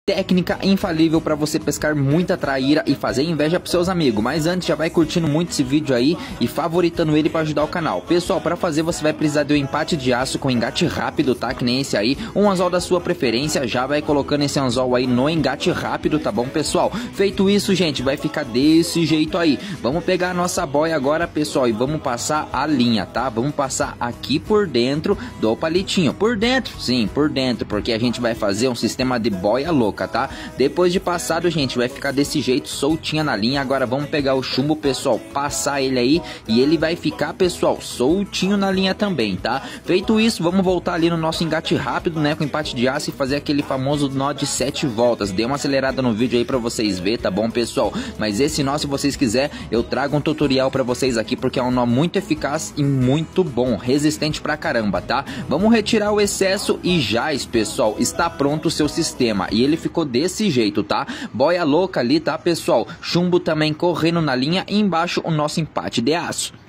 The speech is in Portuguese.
técnica infalível para você pescar muita traíra e fazer inveja pros seus amigos. Mas antes, já vai curtindo muito esse vídeo aí e favoritando ele para ajudar o canal. Pessoal, para fazer você vai precisar de um empate de aço com engate rápido, tá? Que nem esse aí, um anzol da sua preferência. Já vai colocando esse anzol aí no engate rápido, tá bom, pessoal? Feito isso, gente, vai ficar desse jeito aí. Vamos pegar a nossa boia agora, pessoal, e vamos passar a linha, tá? Vamos passar aqui por dentro do palitinho. Por dentro? Sim, por dentro, porque a gente vai fazer um sistema de boia louca, tá? Depois de passado, gente, vai ficar desse jeito, soltinha na linha. Agora vamos pegar o chumbo, pessoal, passar ele aí e ele vai ficar, pessoal, soltinho na linha também, tá? Feito isso, vamos voltar ali no nosso engate rápido, né, com empate de aço e fazer aquele famoso nó de 7 voltas. Dê uma acelerada no vídeo aí pra vocês verem, tá bom, pessoal? Mas esse nó, se vocês quiserem, eu trago um tutorial pra vocês aqui, porque é um nó muito eficaz e muito bom, resistente pra caramba, tá? Vamos retirar o excesso e já, pessoal, está pronto o seu sistema. E ele ficou desse jeito, tá? Boia louca ali, tá, pessoal? Chumbo também correndo na linha e embaixo o nosso empate de aço.